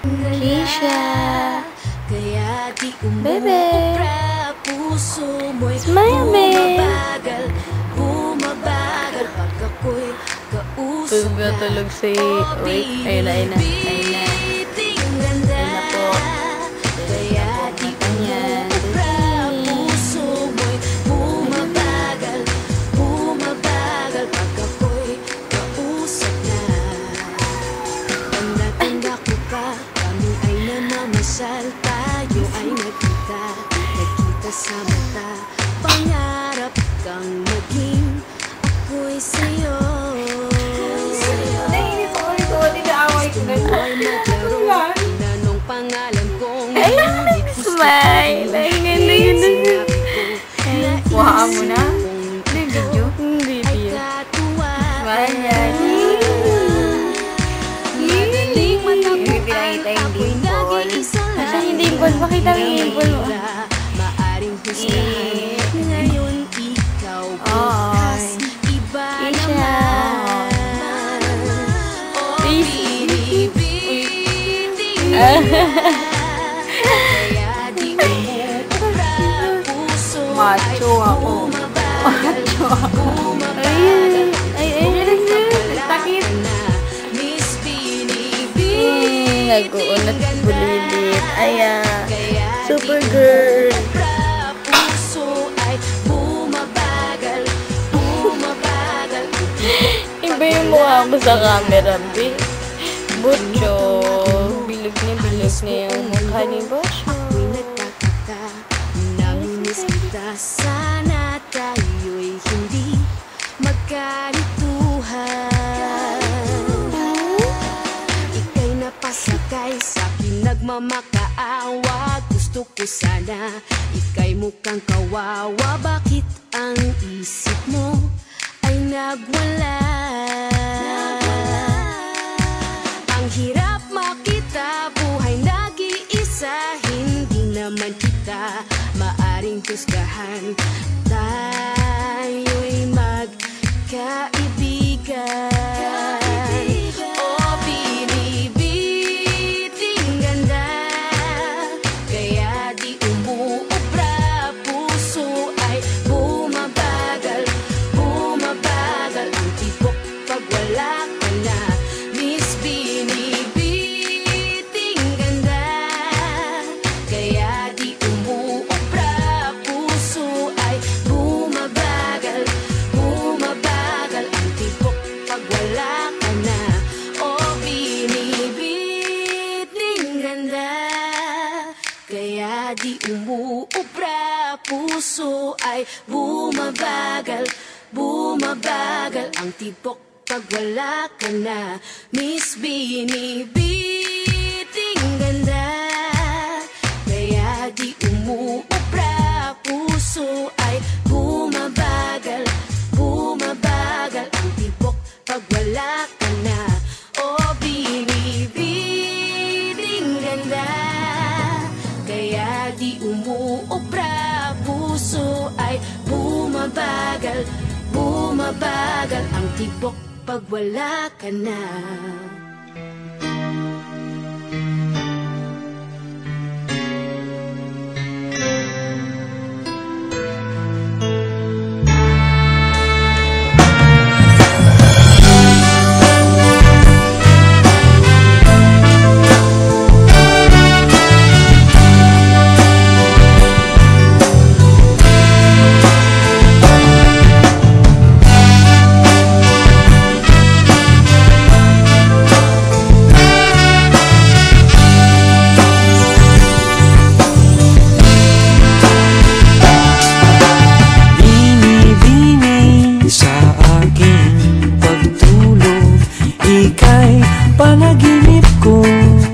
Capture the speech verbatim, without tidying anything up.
Keisha. Bebe. Smile, babe. Tulog tulog si... Wait, ayun na, ayun na. Ayun na. Ayun na po. Mata niya. Tayo ay nagkita, nagkita sa mata. Pangarap kang maging ako'y sa'yo. Nainis ako nito, tinaaway ko na. Inanong pangalan kong Ay, smile. Ay, ganda, ganda. Wahaan mo na? Hindi, video? Hindi, video. Smile yan. Hindi pinakita yung dimple. Asan yung dimple? Pakita mo yung dimple mo. Maaring husgahan. Ngayon ikaw bukas iba naman. Oh, binibiting kaya di umubra puso ay Macho ako. Macho ako. Ay, ay, ay. Takit. Miss Binibiting Nag-uunat bulilit. Aya. Super girl. puso ay bumabagal, bumabagal. Iba yung mukha mo sa camera, B. Butcho. Bilog na bilog na yung mukha ni Butcho. Ako'y nagtataka, namimiss kita. Sana tayo'y hindi magkalituhan. Ika'y napasakay sa'kin, nagmamakaawa. Gusto ko sana, ika'y mukhang kawawa. Bakit ang isip mo ay nagwala? Ang hirap makita, buhay nag-iisa. Hindi naman kita maaring husgahan. Tayo'y magkaibigan. Oh, binibiting ganda, kaya di umuubra. Puso ay bumabagal, bumabagal. Ang tibok pag wala ka na. Miss Binibiting ganda, kaya di umuubra. Puso ay bumabagal, bumabagal. Ang tibok pag wala ka na. Oh, binibiting ganda, kaya di umuubra. Puso ay bumabagal, bumabagal. Ang tibok pag wala ka na. Miss Binibiting ganda, kaya di umuubra. Puso ay bumabagal, bumabagal. Ang tibok pag wala ka na. Oh, binibiting ganda, kaya di umuubra. Puso ay bumabagal, bumabagal. Ang tibok pag wala ka na. Panaginip ko